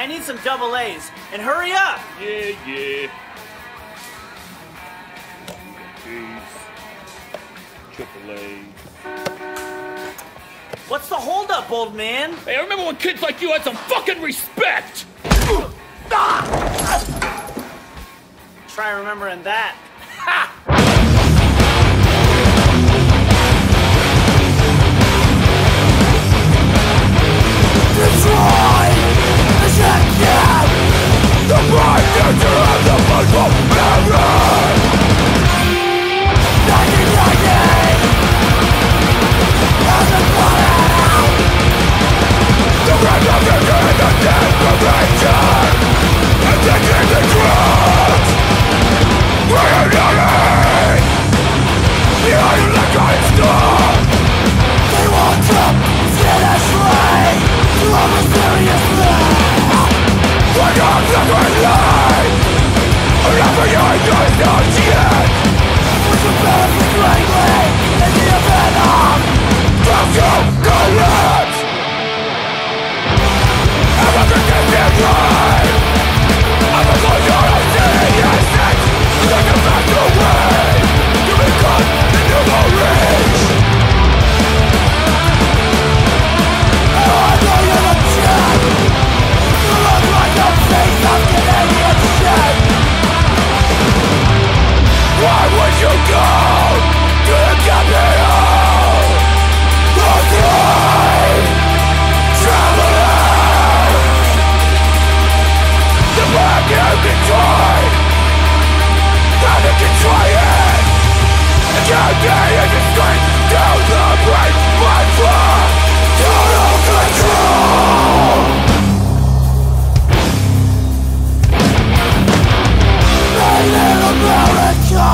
I need some double A's. And hurry up! Yeah. A's. Triple A. What's the holdup, old man? Hey, I remember when kids like you had some fucking respect! Try remembering that. Ha! Destroy the champion! The bright future of the football memory! 1990! As a planet! The red of the dead, the desperation! And taking the drugs! Reuniting! Behind the electronic storm! They want to set us free! To a mysterious land! What of the great light! Never your nostalgia! Which will benefit greatly in the event of total collapse! Everything is right! Everything you're seeing is set! Like a back away! To become the new rich! I know you're a jet! You look like a face of Canadian shit! Why would you go to the capital? Or fly, traveling? The black has been tried, and it can try it. The campaign is a straight down the brain, my blood, total control. Made in America.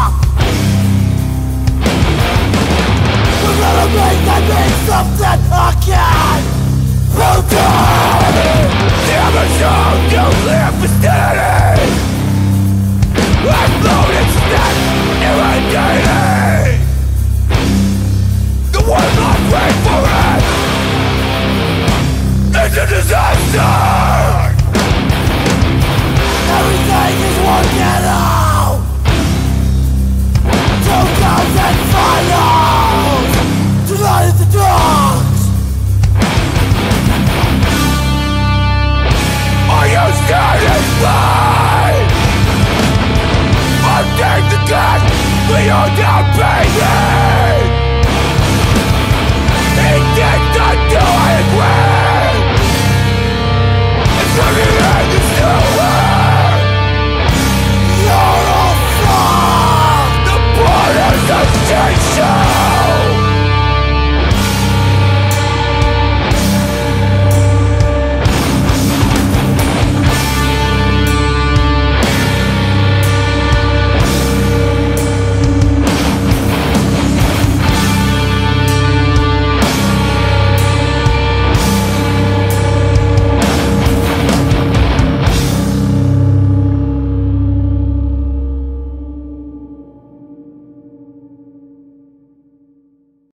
We're gonna make that mean something again. Brutal. The episode you live for steady. Exploded snap, irritating. The one not wait for it. It's a disaster. Everything is working out. 2,000 finals. Tonight is the dogs. Are you satisfied? I'll take the gun, but you're down, baby!